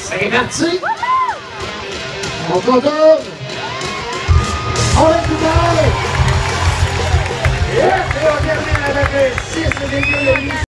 C'est parti! On contourne! On est tout bon! Et on termine avec 6 dégueules.